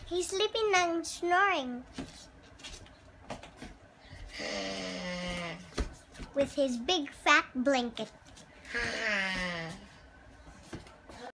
He's sleeping and snoring with his big fat blanket.